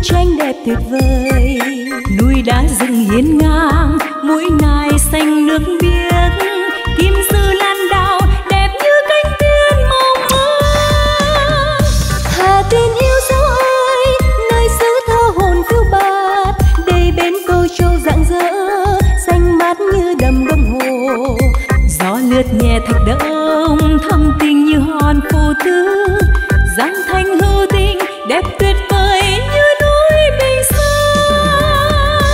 tranh đẹp tuyệt vời. Núi đá rừng hiên ngang, mũi nai xanh nước biếc, kim sư lan đào đẹp như cánh tiên mộng mơ. Hà Tiên yêu dấu ơi, nơi xứ thơ hồn phiêu bạt, đầy bến câu trâu rạng rỡ, xanh mát như đầm đông hồ. Gió lướt nhẹ thạch đông, thâm tình như hòn phù tư, giang thanh hữu tình đẹp tuyệt vời như núi Bình Sơn.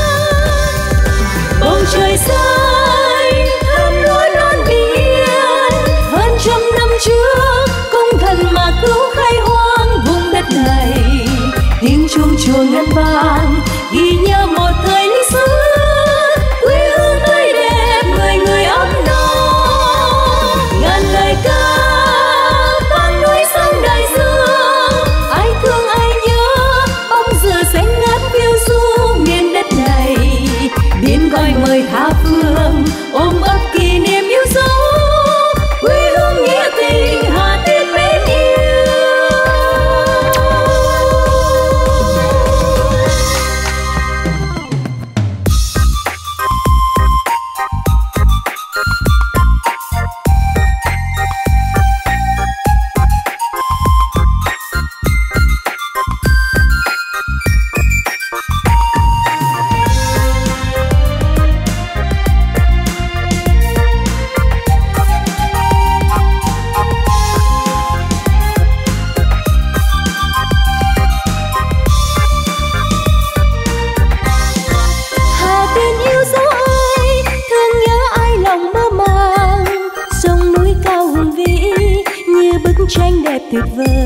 Bầu trời xanh thơm lúa non bình yên, hơn trăm năm trước công thần mà cứu khai hoang vùng đất này. Tiếng chuông chùa ngân vang ghi nhớ một thời lịch sử, quê hương tươi đẹp người người ấm no. ngàn lời ca vang núi sông đại dương, ai thương ai nhớ bóng dừa xanh ngát phiêu du miền đất này. biển gọi mời tha phương ôm ấp kỷ niệm yêu dấu, quê hương nghĩa tình Hà Tiên mến yêu. Hà Tiên yêu dấu ơi, thương nhớ ai lòng mơ màng, sông núi cao hùng vĩ như bức tranh đẹp tuyệt vời.